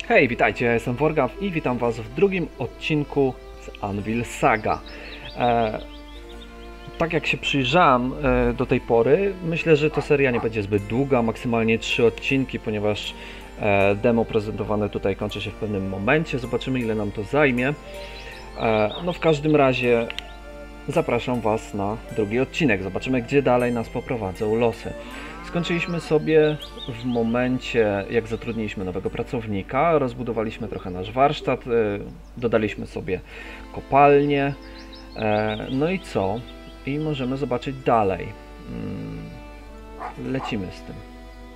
Hej, witajcie, ja jestem Worgaw i witam Was w drugim odcinku z Anvil Saga. Tak jak się przyjrzałem do tej pory, myślę, że ta seria nie będzie zbyt długa, maksymalnie 3 odcinki, ponieważ demo prezentowane tutaj kończy się w pewnym momencie. Zobaczymy, ile nam to zajmie. No w każdym razie zapraszam Was na drugi odcinek. Zobaczymy, gdzie dalej nas poprowadzą losy. Skończyliśmy sobie w momencie, jak zatrudniliśmy nowego pracownika, rozbudowaliśmy trochę nasz warsztat, dodaliśmy sobie kopalnię. No i co? I możemy zobaczyć dalej. Lecimy z tym.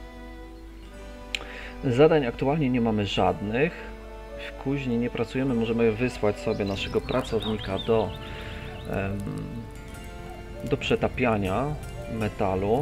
Zadań aktualnie nie mamy żadnych. W kuźni nie pracujemy, możemy wysłać sobie naszego pracownika do przetapiania metalu.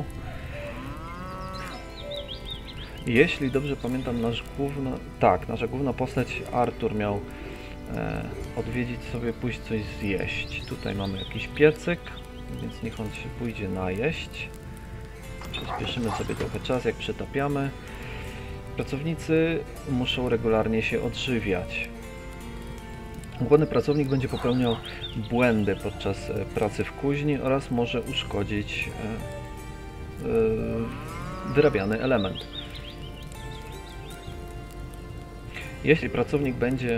Jeśli dobrze pamiętam, nasza główna postać Artur miał odwiedzić sobie, pójść coś zjeść. Tutaj mamy jakiś piecyk, więc niech on się pójdzie najeść. Przyspieszymy sobie trochę czas, jak przetapiamy. Pracownicy muszą regularnie się odżywiać. Głodny pracownik będzie popełniał błędy podczas pracy w kuźni oraz może uszkodzić wyrabiany element. Jeśli pracownik będzie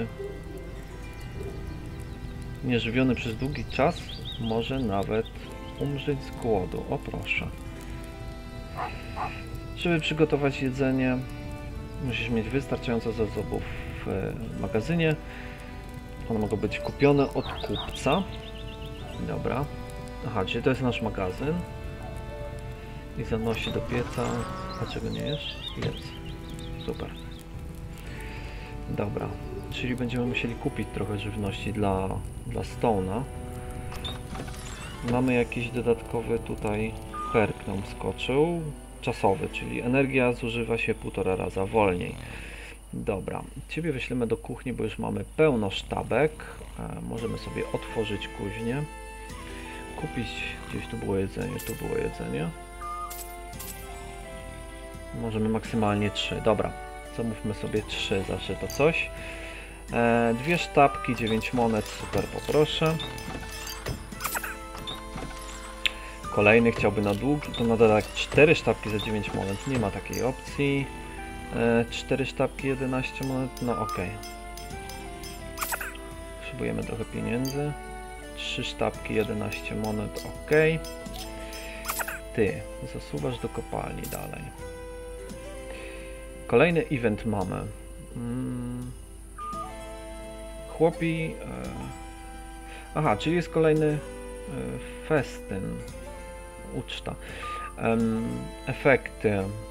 nieżywiony przez długi czas, może nawet umrzeć z głodu. O proszę. Żeby przygotować jedzenie, musisz mieć wystarczająco zasobów w magazynie. One mogą być kupione od kupca. Dobra. Aha, czyli to jest nasz magazyn. I zanosi do pieca. A czego nie jesz? Jedz. Super. Dobra. Czyli będziemy musieli kupić trochę żywności dla Stone'a. Mamy jakiś dodatkowy tutaj perk nam skoczył. Czasowy, czyli energia zużywa się 1,5 raza wolniej. Dobra, Ciebie wyślemy do kuchni, bo już mamy pełno sztabek. Możemy sobie otworzyć kuźnię. Kupić, gdzieś tu było jedzenie, tu było jedzenie. Możemy maksymalnie 3. Dobra, zamówmy sobie 3, zawsze to coś. 2 sztabki, 9 monet, super, poproszę. Kolejny chciałby na długi, to nadal tak 4 sztabki za 9 monet, nie ma takiej opcji. 4 sztabki, 11 monet, no ok. Potrzebujemy trochę pieniędzy. 3 sztabki, 11 monet, ok. Ty, zasuwasz do kopalni dalej. Kolejny event mamy. Chłopi... Aha, czyli jest kolejny festyn. Uczta. Efekty.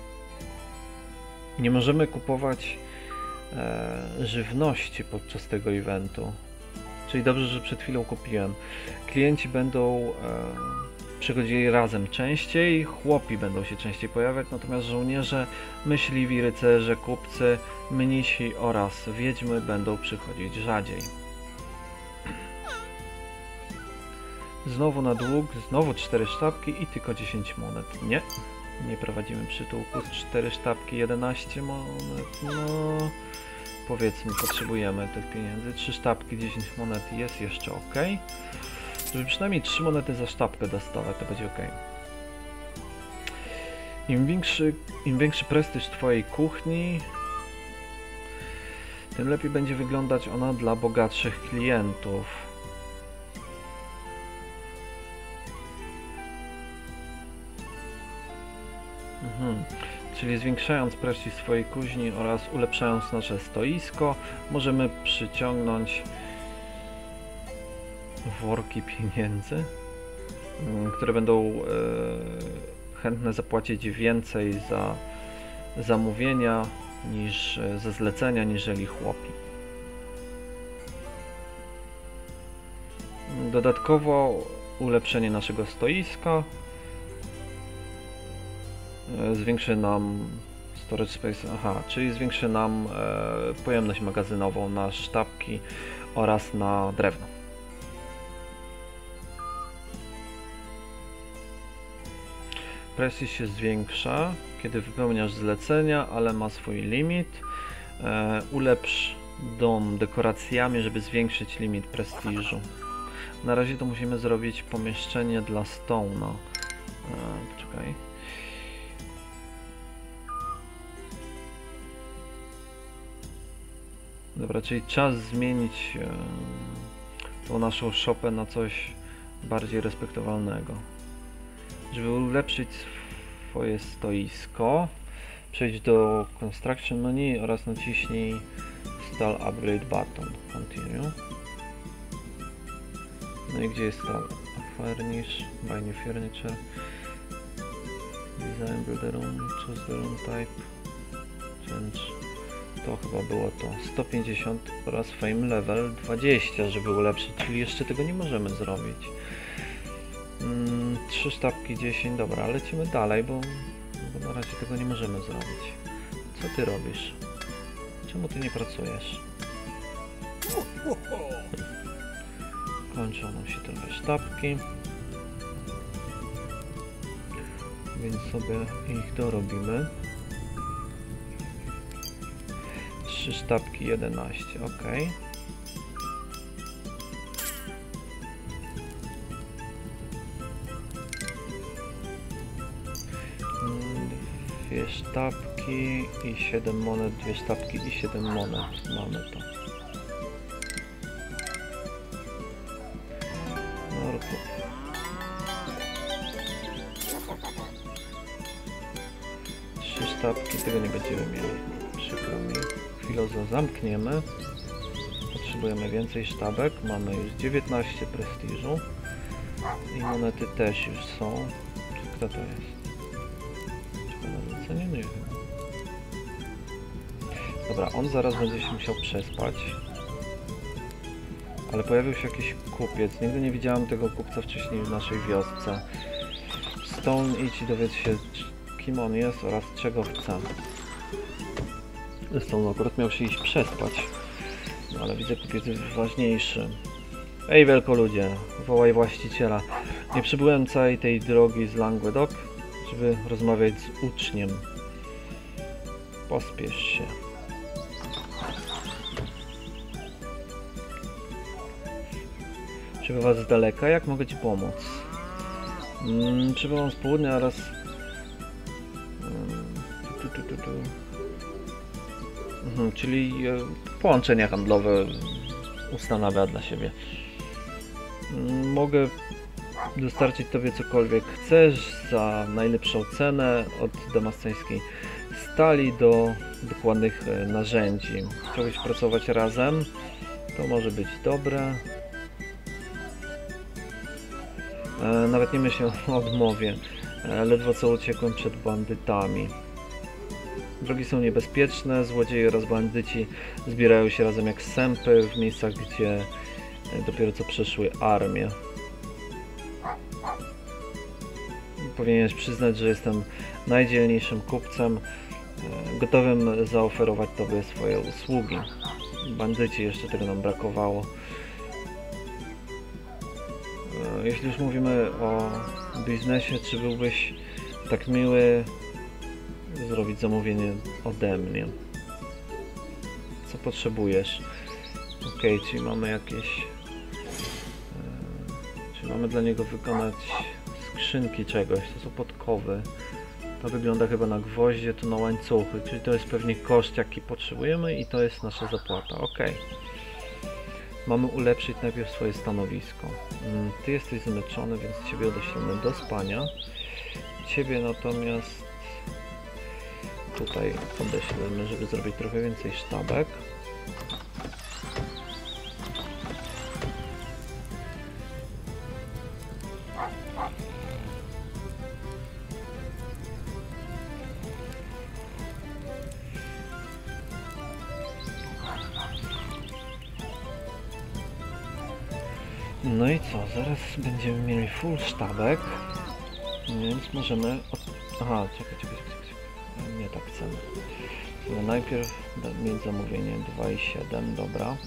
Nie możemy kupować żywności podczas tego eventu. Czyli dobrze, że przed chwilą kupiłem. Klienci będą przychodzili razem częściej, chłopi będą się częściej pojawiać, natomiast żołnierze, myśliwi, rycerze, kupcy, mnisi oraz wiedźmy będą przychodzić rzadziej. Znowu na dług, znowu 4 sztabki i tylko 10 monet. Nie prowadzimy przytułku. 4 sztabki, 11 monet. No, powiedzmy, potrzebujemy tych pieniędzy. 3 sztabki, 10 monet jest jeszcze ok. Żeby przynajmniej 3 monety za sztabkę dostawać, to będzie ok. Im większy prestiż Twojej kuchni, tym lepiej będzie wyglądać ona dla bogatszych klientów. Czyli zwiększając prestiż swojej kuźni oraz ulepszając nasze stoisko, możemy przyciągnąć worki pieniędzy, które będą chętne zapłacić więcej za zamówienia niż za zlecenia, niżeli chłopi. Dodatkowo ulepszenie naszego stoiska zwiększy nam storage space, czyli zwiększy nam pojemność magazynową na sztabki oraz na drewno. Prestiż się zwiększa, kiedy wypełniasz zlecenia, ale ma swój limit. Ulepsz dom dekoracjami, żeby zwiększyć limit prestiżu. Na razie to musimy zrobić pomieszczenie dla Stone'a. Poczekaj. Dobra, czyli czas zmienić tą naszą szopę na coś bardziej respektowalnego. Żeby ulepszyć swoje stoisko, przejdź do Construction menu oraz naciśnij Install Upgrade Button. Continue. No i gdzie jest to? Furnish, Buy New Furniture, Design, Build a Room, Choose the Room Type, Change. To chyba było to. 150 oraz Fame Level 20, żeby ulepszyć, czyli jeszcze tego nie możemy zrobić. 3 sztabki 10, dobra, lecimy dalej, bo na razie tego nie możemy zrobić. Co ty robisz? Czemu ty nie pracujesz? Kończą nam się trochę sztabki, więc sobie ich dorobimy. 3 sztabki 11, ok. Dwie sztabki i 7 monet, 2 sztabki i 7 monet. Mamy to. Norków. Trzy sztabki, tego nie będziemy mieli. Przykro mi. Chwilę zamkniemy. Potrzebujemy więcej sztabek. Mamy już 19 prestiżu. I monety też już są. Kto to jest? Nie wiem. Dobra, on zaraz będzie się musiał przespać. Ale pojawił się jakiś kupiec. Nigdy nie widziałem tego kupca wcześniej w naszej wiosce. Stone, idź i dowiedz się, kim on jest oraz czego chce. Stone akurat miał się iść przespać. No, ale widzę, kupiec jest ważniejszy. Ej, wielkoludzie, wołaj właściciela. Nie przybyłem całej tej drogi z Languedoc, żeby rozmawiać z uczniem. Pospiesz się. Przybywa z daleka, jak mogę ci pomóc? Przybywam z południa oraz... czyli połączenia handlowe ustanawia dla siebie. Mogę dostarczyć tobie cokolwiek chcesz za najlepszą cenę, od damasceńskiej stali do dokładnych narzędzi. Chciałbyś pracować razem? To może być dobre. Nawet nie myślę o odmowie. Ledwo co uciekłem przed bandytami. Drogi są niebezpieczne, złodzieje oraz bandyci zbierają się razem jak sępy w miejscach, gdzie dopiero co przeszły armię. Powinieneś przyznać, że jestem najdzielniejszym kupcem, gotowym zaoferować tobie swoje usługi. Bandyci, jeszcze tego nam brakowało. Jeśli już mówimy o biznesie, czy byłbyś tak miły zrobić zamówienie ode mnie? Co potrzebujesz? Ok, czyli mamy jakieś... czyli mamy dla niego wykonać skrzynki czegoś, to są podkowy. To wygląda chyba na gwoździe, to na łańcuchy, czyli to jest pewnie koszt, jaki potrzebujemy i to jest nasza zapłata. Ok. Mamy ulepszyć najpierw swoje stanowisko. Ty jesteś zmęczony, więc ciebie odeślemy do spania. Ciebie natomiast tutaj odeślemy, żeby zrobić trochę więcej sztabek. No i co? Zaraz będziemy mieli full sztabek, więc możemy... Aha, czekaj. Nie tak chcemy. Chcemy najpierw mieć zamówienie 2,7, dobra.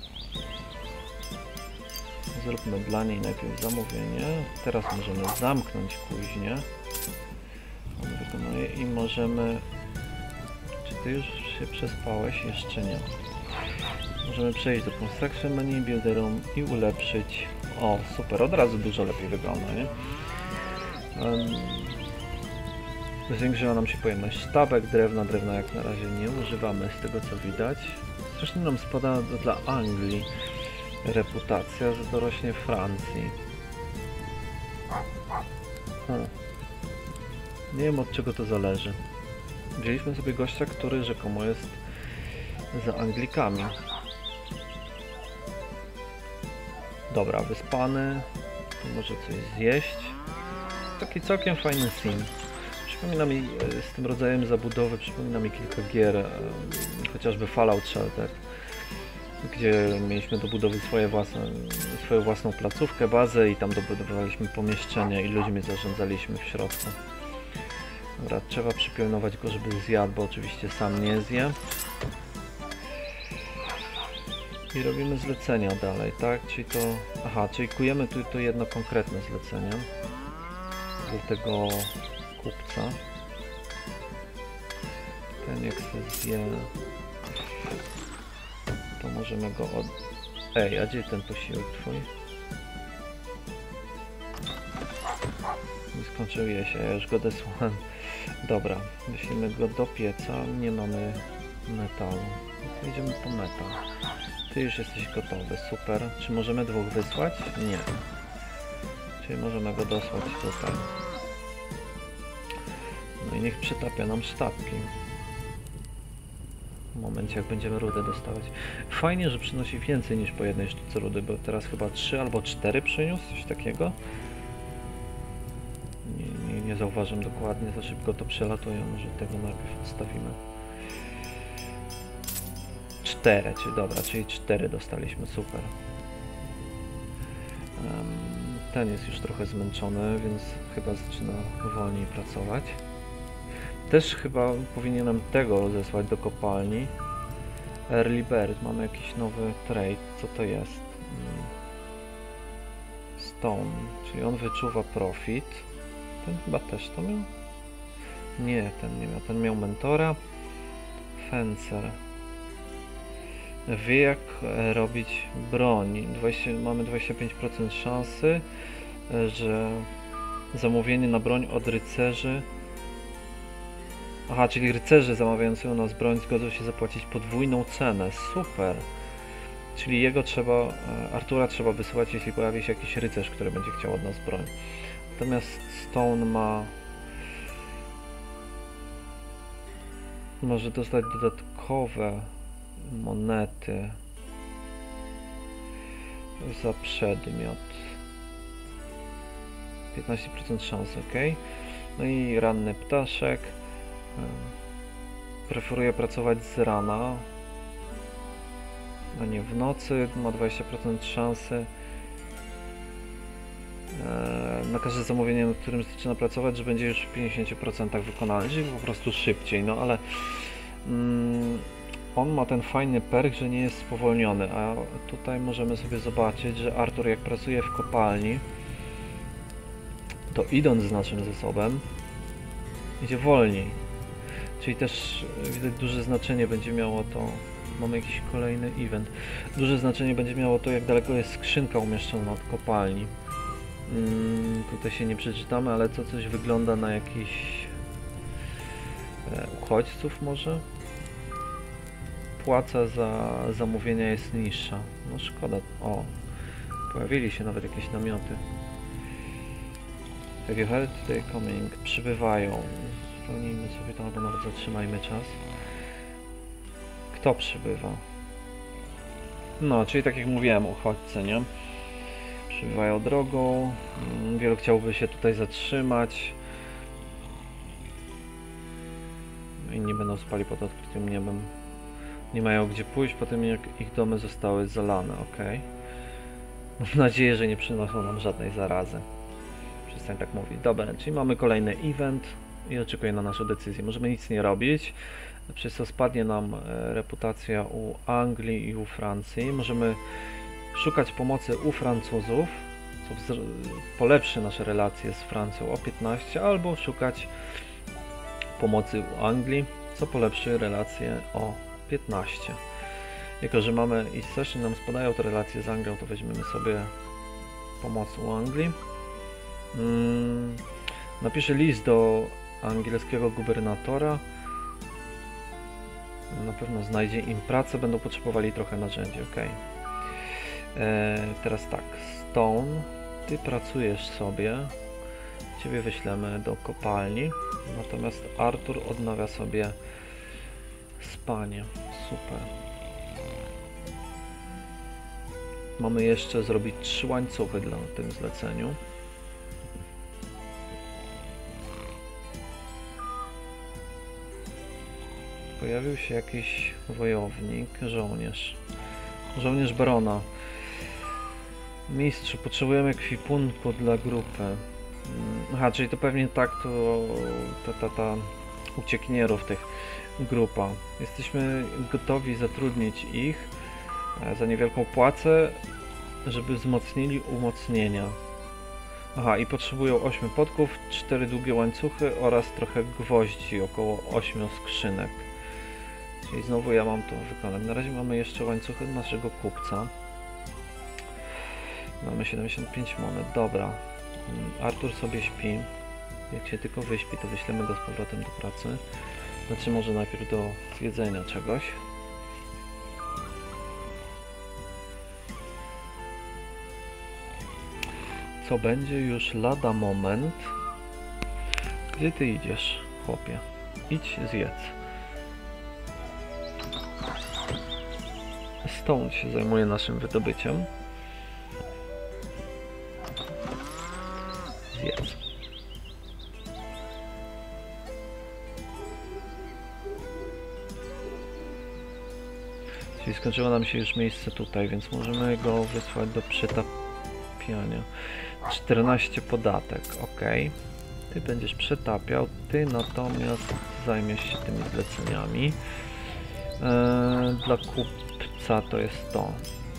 Zróbmy dla niej najpierw zamówienie. Teraz możemy zamknąć kuźnię. Wykonuję i możemy... Czy ty już się przespałeś? Jeszcze nie. Możemy przejść do Construction Menu, Builder Room i ulepszyć. O, super, od razu dużo lepiej wygląda, nie? Zwiększyła nam się pojemność sztabek, drewna jak na razie nie używamy z tego co widać. Zresztą nam spada dla Anglii reputacja, że to rośnie w Francji. Nie wiem od czego to zależy. Wzięliśmy sobie gościa, który rzekomo jest za Anglikami. Dobra, wyspany. Tu może coś zjeść. Taki całkiem fajny sim. Przypomina mi z tym rodzajem zabudowy, przypomina mi kilka gier, chociażby Fallout Shelter, gdzie mieliśmy do budowy swoją własną placówkę, bazę i tam dobudowaliśmy pomieszczenia i ludźmi zarządzaliśmy w środku. Dobra, trzeba przypilnować go, żeby zjadł, bo oczywiście sam nie zje. I robimy zlecenia dalej, tak? Czyli to... Aha, czyli kujemy tu to jedno konkretne zlecenie do tego kupca. Ten jak się zje, to możemy go od... Ej, a gdzie ten posiłek twój? Nie skończył je się, ja już go desłałem. Dobra, wyślimy go do pieca, nie mamy metalu. No to idziemy po metal. Ty już jesteś gotowy, super. Czy możemy dwóch wysłać? Nie. Czyli możemy go dosłać tutaj. No i niech przytapia nam sztabki. W momencie jak będziemy rudę dostawać. Fajnie, że przynosi więcej niż po jednej sztuce rudy, bo teraz chyba 3 albo 4 przyniósł, coś takiego. Nie zauważam dokładnie, za szybko to przelatuję, może tego najpierw odstawimy. 4, czyli dobra, czyli 4 dostaliśmy, super. Ten jest już trochę zmęczony, więc chyba zaczyna wolniej pracować. Też chyba powinienem tego rozesłać do kopalni. Early Bird, mamy jakiś nowy trade, co to jest? Stone, czyli on wyczuwa profit. Ten chyba też to miał? Nie, ten nie miał, ten miał mentora. Fencer. Wie jak robić broń. Mamy 25% szansy, że zamówienie na broń od rycerzy. Aha, czyli rycerze zamawiający u nas broń zgodzą się zapłacić podwójną cenę. Super. Czyli jego trzeba, Artura trzeba wysłać, jeśli pojawi się jakiś rycerz, który będzie chciał od nas broń. Natomiast Stone może dostać dodatkowe monety za przedmiot. 15% szans, ok. No i ranny ptaszek. Preferuje pracować z rana, a nie w nocy. Ma 20% szansy na każde zamówienie, nad którym zaczyna pracować, że będzie już w 50% wykonany, czyli po prostu szybciej. No ale on ma ten fajny perk, że nie jest spowolniony, a tutaj możemy sobie zobaczyć, że Artur jak pracuje w kopalni, to idąc z naszym zasobem idzie wolniej. Czyli też widać duże znaczenie będzie miało to. Mamy jakiś kolejny event. Duże znaczenie będzie miało to, jak daleko jest skrzynka umieszczona od kopalni. Tutaj się nie przeczytamy, ale to coś wygląda na jakichś uchodźców może? Płaca za zamówienia jest niższa. No szkoda. O, pojawili się nawet jakieś namioty. Have you heard they coming? Przybywają. Zwolnijmy sobie to, albo nawet zatrzymajmy czas. Kto przybywa? No, czyli tak jak mówiłem, uchodźcy, nie? Przybywają drogą. Wielu chciałoby się tutaj zatrzymać. Inni będą spali pod odkrytym niebem. Nie mają gdzie pójść po tym, jak ich domy zostały zalane, ok. Mam nadzieję, że nie przynoszą nam żadnej zarazy. Przestań tak mówić. Dobra, czyli mamy kolejny event i oczekuję na naszą decyzję. Możemy nic nie robić, przez co spadnie nam reputacja u Anglii i u Francji. Możemy szukać pomocy u Francuzów, co polepszy nasze relacje z Francją o 15, albo szukać pomocy u Anglii, co polepszy relacje o 15. Jako że mamy i session nam spadają te relacje z Anglią, to weźmiemy sobie pomoc u Anglii. Napiszę list do angielskiego gubernatora. Na pewno znajdzie im pracę, będą potrzebowali trochę narzędzi, ok. Teraz tak, Stone, ty pracujesz sobie, ciebie wyślemy do kopalni, natomiast Artur odnawia sobie spanie, super. Mamy jeszcze zrobić 3 łańcuchy dla tym zleceniu. Pojawił się jakiś wojownik, żołnierz barona. Mistrzu, potrzebujemy ekwipunku dla grupy. Aha, czyli to pewnie tak, ta uciekinierów tych grupa. Jesteśmy gotowi zatrudnić ich za niewielką płacę, żeby wzmocnili umocnienia. Aha, i potrzebują 8 podków, 4 długie łańcuchy oraz trochę gwoździ, około 8 skrzynek. Czyli znowu ja mam to wykonać. Na razie mamy jeszcze łańcuchy naszego kupca. Mamy 75 monet, dobra. Artur sobie śpi. Jak się tylko wyśpi, to wyślemy go z powrotem do pracy. Znaczy może najpierw do zjedzenia czegoś. Co będzie już lada moment. Gdzie ty idziesz, chłopie? Idź zjedz. Stone się zajmuje naszym wydobyciem. Zjedz. Czyli skończyło nam się już miejsce tutaj, więc możemy go wysłać do przetapiania. 14 podatek, ok. Ty będziesz przetapiał, ty natomiast zajmiesz się tymi zleceniami. Dla kupca to jest to.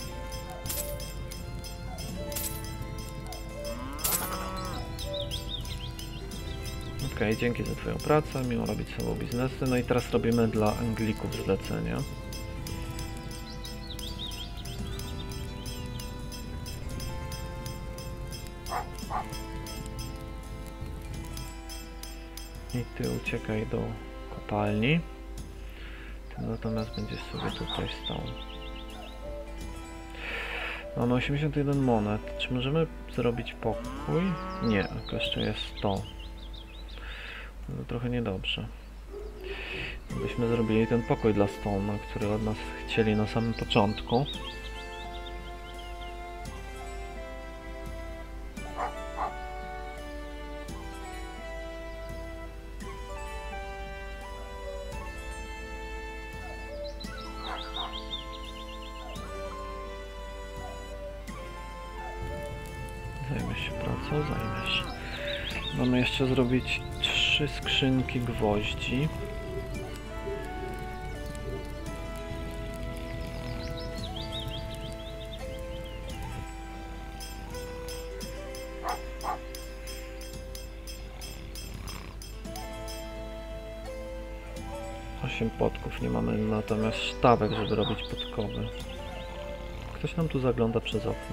Ok, dzięki za twoją pracę, miło robić sobą biznesy. No i teraz robimy dla Anglików zlecenia. I ty uciekaj do kopalni. Ty natomiast będziesz sobie tutaj stał. Mamy 81 monet. Czy możemy zrobić pokój? Nie, jeszcze jest 100. No to trochę niedobrze. Gdybyśmy zrobili ten pokój dla Stone'a, który od nas chcieli na samym początku. Zajmiesz się pracą? Zajmiesz. Mamy jeszcze zrobić 3 skrzynki gwoździ. Podków nie mamy, natomiast sztabek, żeby robić podkowy. Ktoś nam tu zagląda przez okno.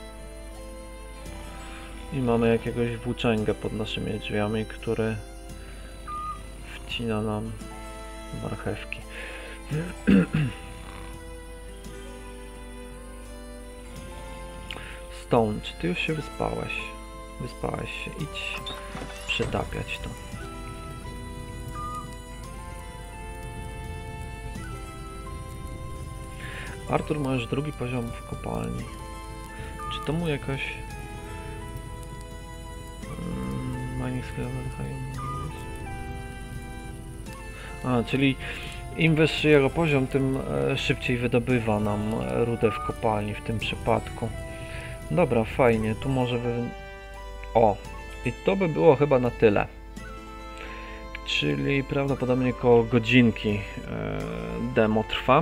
I mamy jakiegoś włóczęgę pod naszymi drzwiami, który wcina nam marchewki. Stone, czy ty już się wyspałeś? Wyspałeś się, idź przetapiać to. Artur ma już 2. poziom w kopalni. Czy to mu jakoś... czyli im wyższy jego poziom, tym szybciej wydobywa nam rudę w kopalni w tym przypadku. Dobra, fajnie, tu może O! I to by było chyba na tyle. Czyli prawdopodobnie około godzinki demo trwa.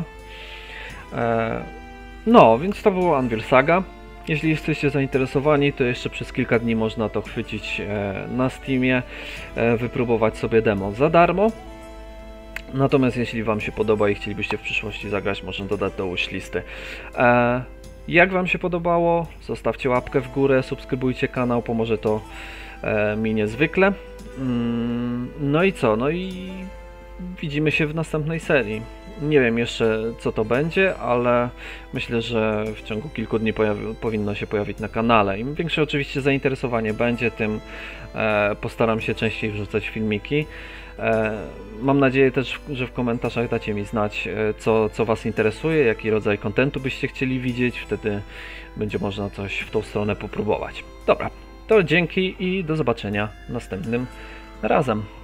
No, więc to było Anvil Saga. Jeśli jesteście zainteresowani, to jeszcze przez kilka dni można to chwycić na Steamie, wypróbować sobie demo za darmo. Natomiast jeśli Wam się podoba i chcielibyście w przyszłości zagrać, można dodać do wishlisty. Jak Wam się podobało? Zostawcie łapkę w górę, subskrybujcie kanał, pomoże to mi niezwykle. No i co? No i widzimy się w następnej serii. Nie wiem jeszcze co to będzie, ale myślę, że w ciągu kilku dni powinno się pojawić na kanale. Im większe oczywiście zainteresowanie będzie, tym postaram się częściej wrzucać filmiki. Mam nadzieję też, że w komentarzach dacie mi znać, co Was interesuje, jaki rodzaj kontentu byście chcieli widzieć, wtedy będzie można coś w tą stronę popróbować. Dobra, to dzięki i do zobaczenia następnym razem.